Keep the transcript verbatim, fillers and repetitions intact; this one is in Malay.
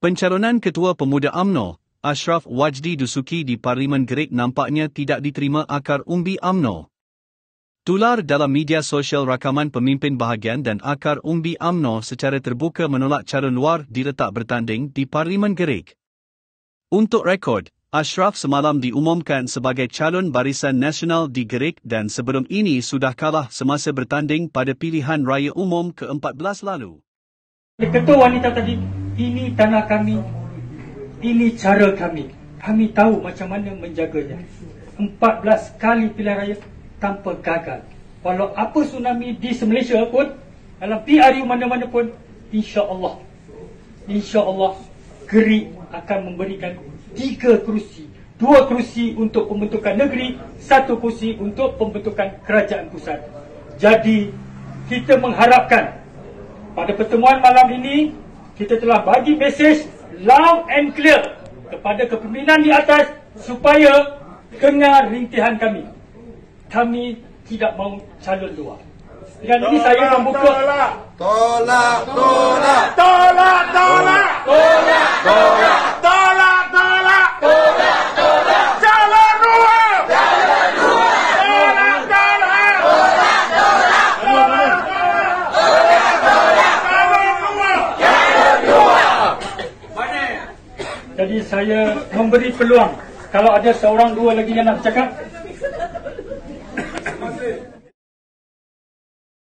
Pencalonan Ketua Pemuda U M N O, Ashraf Wajdi Dusuki di Parlimen Gereg nampaknya tidak diterima akar umbi U M N O. Tular dalam media sosial rakaman pemimpin bahagian dan akar umbi U M N O secara terbuka menolak calon luar diletak bertanding di Parlimen Gereg. Untuk rekod, Ashraf semalam diumumkan sebagai calon Barisan Nasional di Gereg dan sebelum ini sudah kalah semasa bertanding pada pilihan raya umum ke empat belas lalu. Ketua wanita tadi, ini tanah kami, ini cara kami. Kami tahu macam mana menjaganya. empat belas kali pilihan raya tanpa gagal. Walau apa tsunami di Malaysia pun, dalam P R U mana-mana pun, insya-Allah, insya-Allah Gereg akan memberikan tiga kerusi. Dua kerusi untuk pembentukan negeri, satu kerusi untuk pembentukan kerajaan pusat. Jadi, kita mengharapkan pada pertemuan malam ini, kita telah bagi mesej loud and clear kepada kepimpinan di atas supaya dengar rintihan kami. Kami tidak mahu calon luar. Dengan ini saya membuka... Tolak! Tolak! Tolak! Tolak! Tolak! Tolak! Tolak! Tolak! Tolak! Tolak! Tolak! Calon luar! Calon luar! Tolak! Tolak! Tolak! Tolak! Tolak! Jadi saya memberi peluang. Kalau ada seorang dua lagi yang nak bercakap,